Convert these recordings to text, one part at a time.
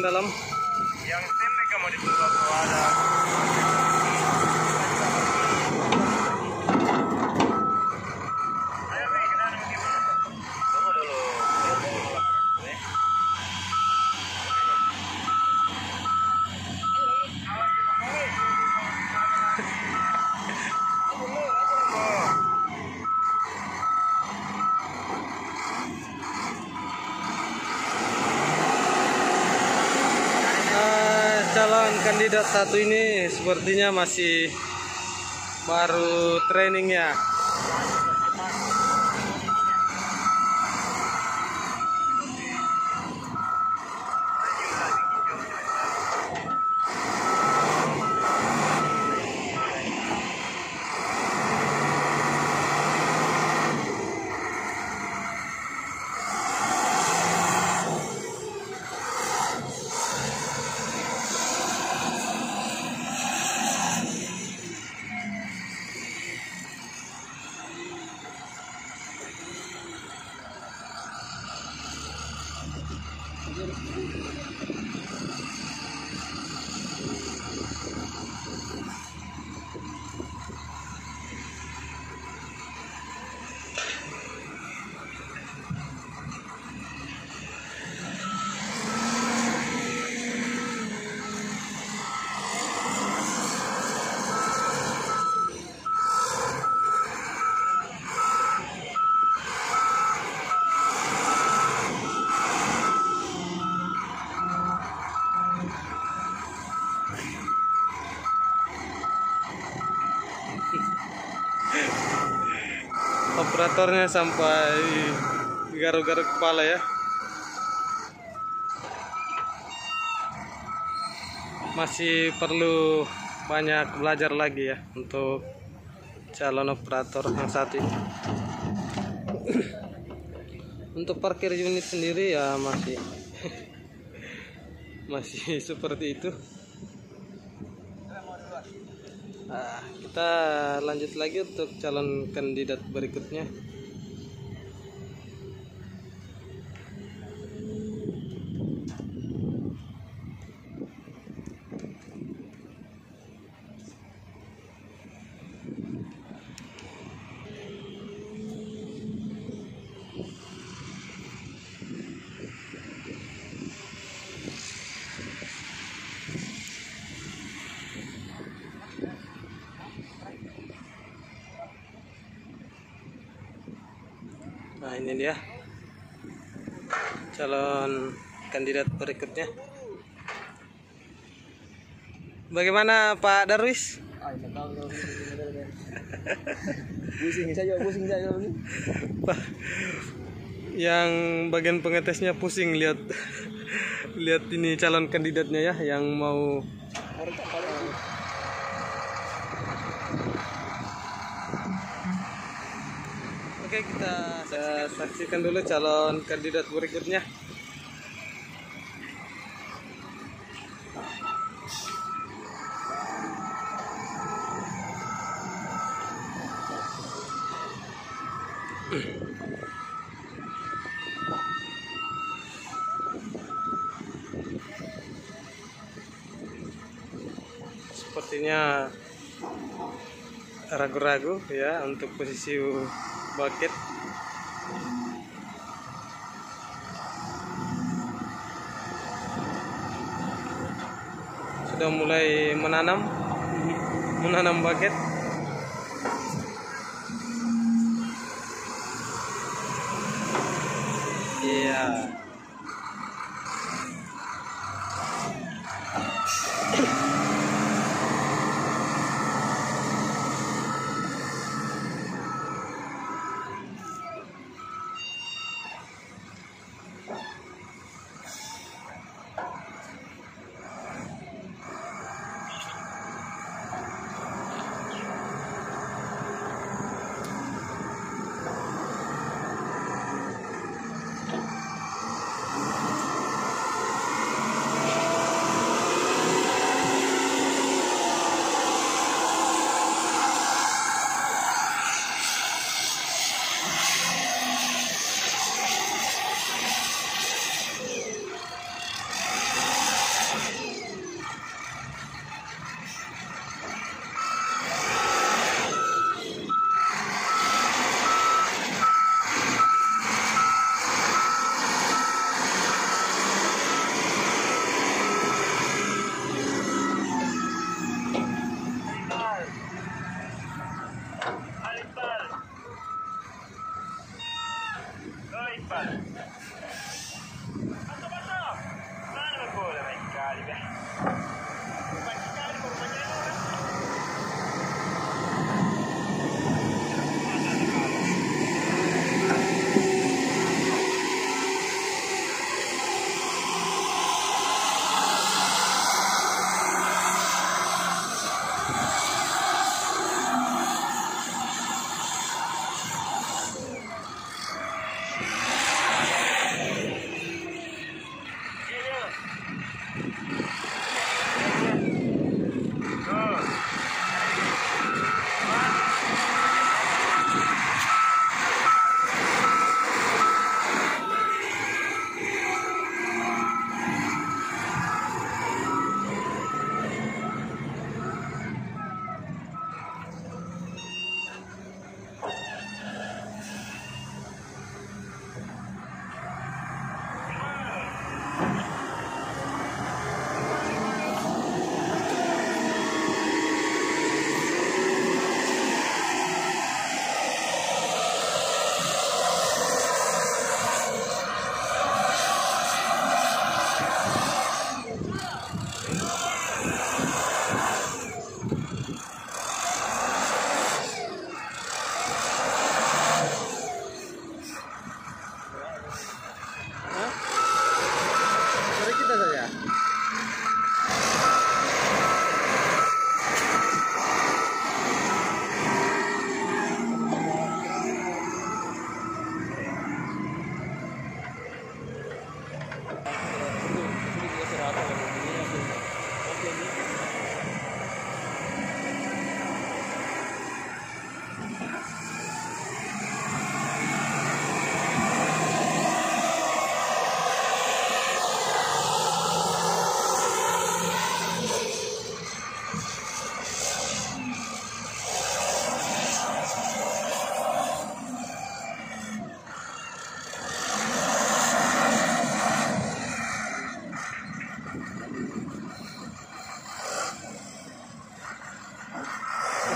dalam. Yang tim mereka mau ditutup ada. Calon kandidat satu ini sepertinya masih baru training ya. Operatornya sampai garuk-garuk kepala ya. Masih perlu banyak belajar lagi ya untuk calon operator yang satu ini. Untuk parkir unit sendiri ya masih seperti itu. Nah, kita lanjut lagi untuk calon kandidat berikutnya. Nah, ini dia calon kandidat berikutnya. Bagaimana Pak Darwis? Pusing saja ini. Pak, yang bagian pengetesnya pusing lihat ini calon kandidatnya ya yang mau. Oke, kita saksikan dulu calon kandidat berikutnya. Sepertinya ragu-ragu ya untuk posisi bucket. Sudah mulai menanam bucket. Iya.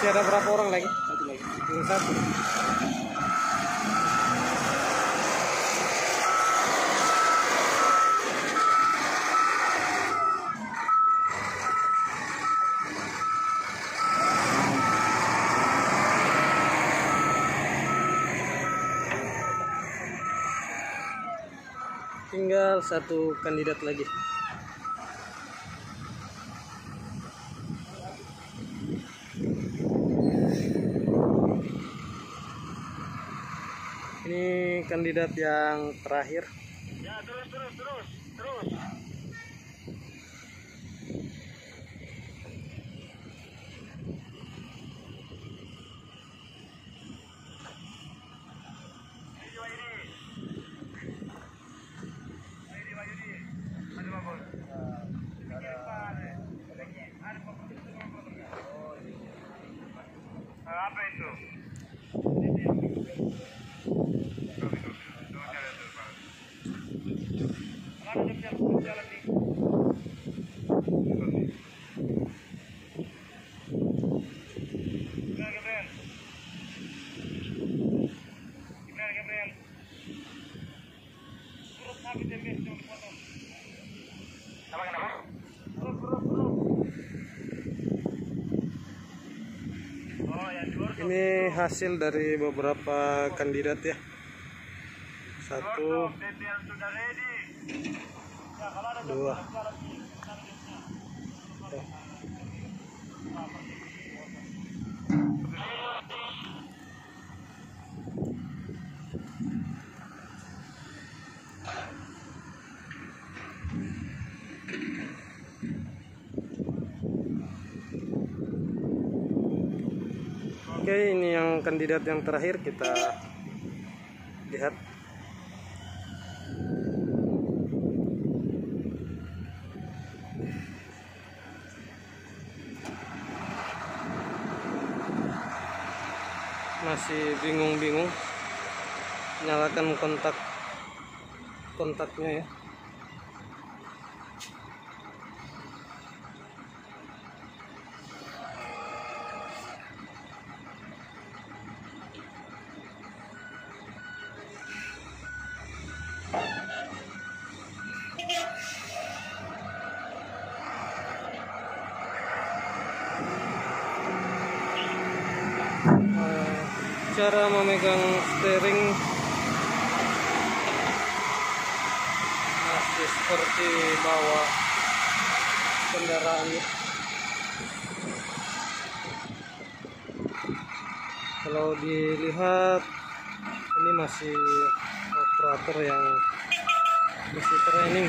Masih ada berapa orang lagi? Satu lagi. Tinggal satu. Tinggal satu kandidat lagi. Ini kandidat yang terakhir. Ya, terus. Apa itu? Ini hasil dari beberapa kandidat ya. Satu, dua. Oke, ini yang kandidat yang terakhir, kita lihat. Masih bingung-bingung. Nyalakan kontaknya ya. Cara memegang steering masih seperti bawa kendaraan. Kalau dilihat ini masih operator yang masih training.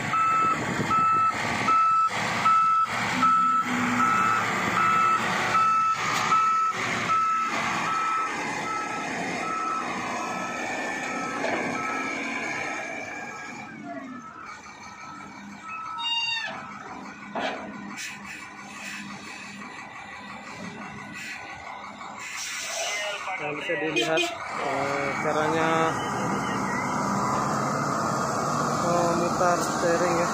Nah, bisa dilihat caranya memutar steering ya.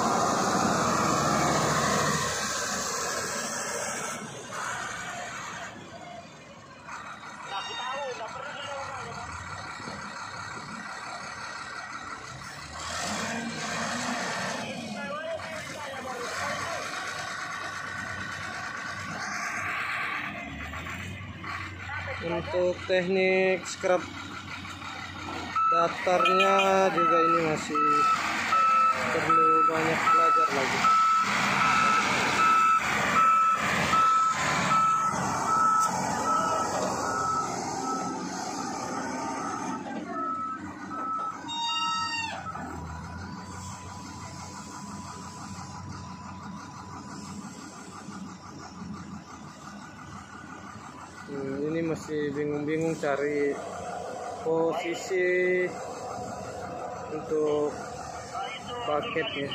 Untuk teknik scrap datarnya juga ini masih perlu banyak belajar lagi. Ini masih bingung-bingung cari posisi untuk paketnya.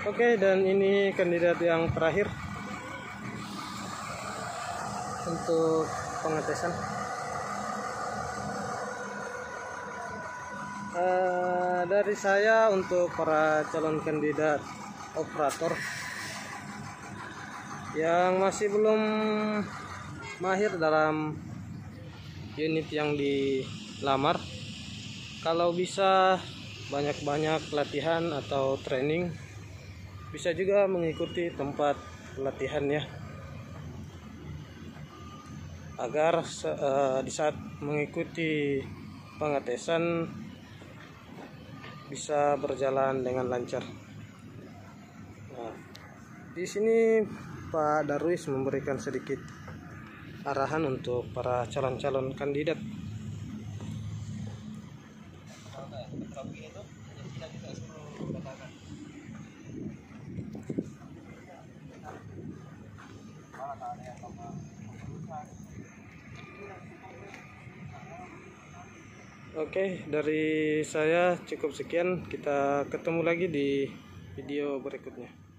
Oke, dan ini kandidat yang terakhir untuk pengetesan. Dari saya untuk para calon kandidat operator yang masih belum mahir dalam unit yang dilamar, kalau bisa banyak-banyak latihan atau training, bisa juga mengikuti tempat pelatihannya agar di saat mengikuti pengetesan bisa berjalan dengan lancar. Nah, di sini Pak Darwis memberikan sedikit arahan untuk para calon-calon kandidat. Oke, dari saya cukup sekian. Kita ketemu lagi di video berikutnya.